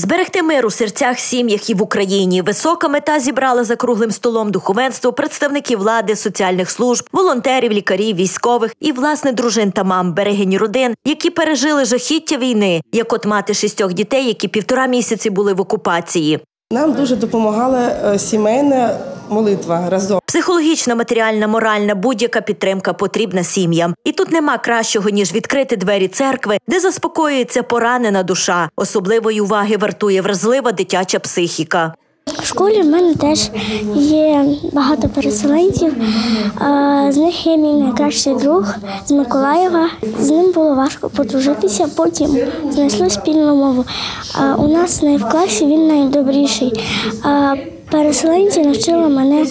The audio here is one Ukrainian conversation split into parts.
Зберегти мир у серцях, сім'ях і в Україні. Висока мета зібрала за круглим столом духовенство, представників влади, соціальних служб, волонтерів, лікарів, військових і, власне, дружин та мам, берегинь родин, які пережили жахіття війни, як от мати 6 дітей, які 1,5 місяці були в окупації. Нам дуже допомагала сімейна молитва разом. Психологічна, матеріальна, моральна, будь-яка підтримка потрібна сім'ям. І тут нема кращого, ніж відкрити двері церкви, де заспокоюється поранена душа. Особливої уваги вартує вразлива дитяча психіка. В школі в мене теж є багато переселенців. З них є мій найкращий друг з Миколаєва. З ним було важко подружитися, потім знайшли спільну мову. У нас в класі він найдобріший. Переселенці навчили мене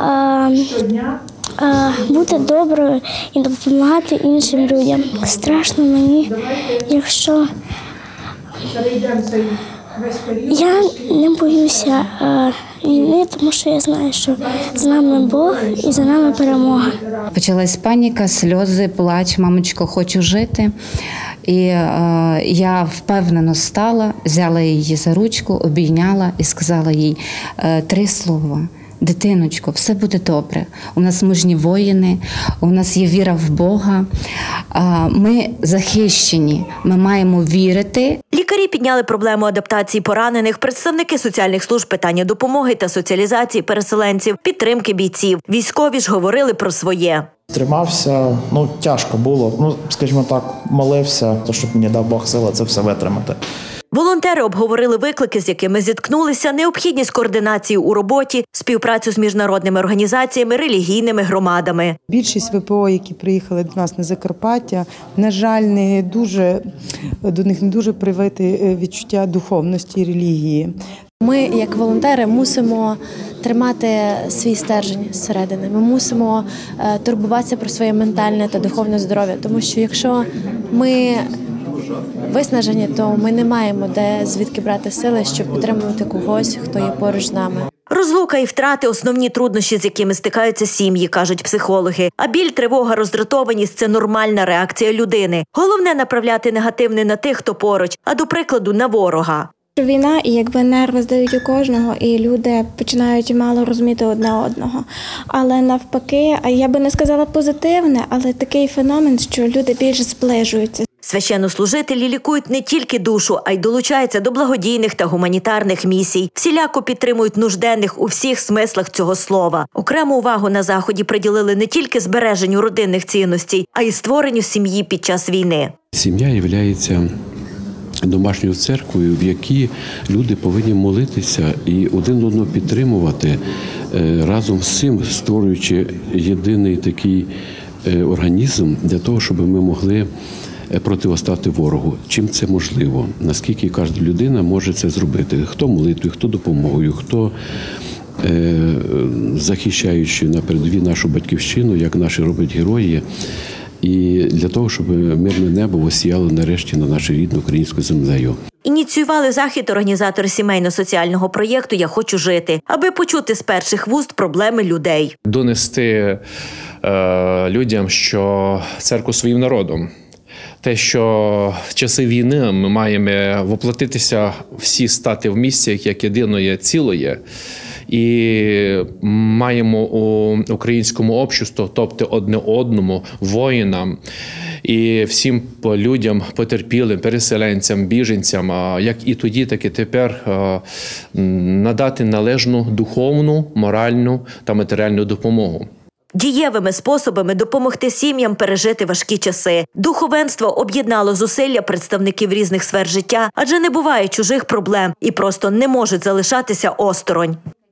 бути доброю і допомагати іншим людям. Страшно мені, якщо я не боюся війни, тому що я знаю, що з нами Бог і за нами перемога. Почалась паніка, сльози, плач, мамочко, хочу жити. І я впевнено стала, взяла її за ручку, обійняла і сказала їй 3 слова. Дитиночко, все буде добре. У нас мужні воїни, у нас є віра в Бога. Ми захищені, ми маємо вірити. Лікарі підняли проблему адаптації поранених, представники соціальних служб питання допомоги та соціалізації переселенців, підтримки бійців. Військові ж говорили про своє. Тримався, тяжко було, скажімо так, молився, щоб мені дав Бог сили це все витримати. Волонтери обговорили виклики, з якими зіткнулися, необхідність координації у роботі, співпрацю з міжнародними організаціями, релігійними громадами. Більшість ВПО, які приїхали до нас на Закарпаття, на жаль, до них не дуже привите відчуття духовності і релігії. Ми, як волонтери, мусимо тримати свій стержень зсередини. Ми мусимо турбуватися про своє ментальне та духовне здоров'я, тому що якщо ми виснажені, то ми не маємо звідки брати сили, щоб підтримувати когось, хто є поруч з нами. Розлука і втрати – основні труднощі, з якими стикаються сім'ї, кажуть психологи. А біль, тривога, роздратованість – це нормальна реакція людини. Головне – направляти негативне на тих, хто поруч, а до прикладу – на ворога. Війна, і нерви здають у кожного, і люди починають мало розуміти одне одного. Але навпаки, я би не сказала позитивне, але такий феномен, що люди більше зближуються. Священнослужителі лікують не тільки душу, а й долучаються до благодійних та гуманітарних місій. Всіляко підтримують нужденних у всіх смислах цього слова. Окрему увагу на Заході приділили не тільки збереженню родинних цінностей, а й створенню сім'ї під час війни. Сім'я є домашньою церквою, в якій люди повинні молитися і один одного підтримувати, разом з цим створюючи єдиний такий організм для того, щоб ми могли протистояти ворогу. Чим це можливо? Наскільки кожна людина може це зробити? Хто молитвою, хто допомогою, хто захищаючи на передовій нашу батьківщину, як наші роблять герої. І для того, щоб мирне небо осіяло нарешті на нашу рідну українську землею. Ініціювали захід організатори сімейно-соціального проєкту «Я хочу жити», аби почути з перших вуст проблеми людей. Донести людям, що церква своїм народом. Те, що в часи війни ми маємо воплотитися, всі стати в місці як єдиної цілої. І маємо у українському обществі, тобто одне одному, воїнам і всім людям, потерпілим, переселенцям, біженцям, як і тоді, так і тепер, надати належну духовну, моральну та матеріальну допомогу. Дієвими способами допомогти сім'ям пережити важкі часи. Духовенство об'єднало зусилля представників різних сфер життя, адже не буває чужих проблем і просто не можуть залишатися осторонь.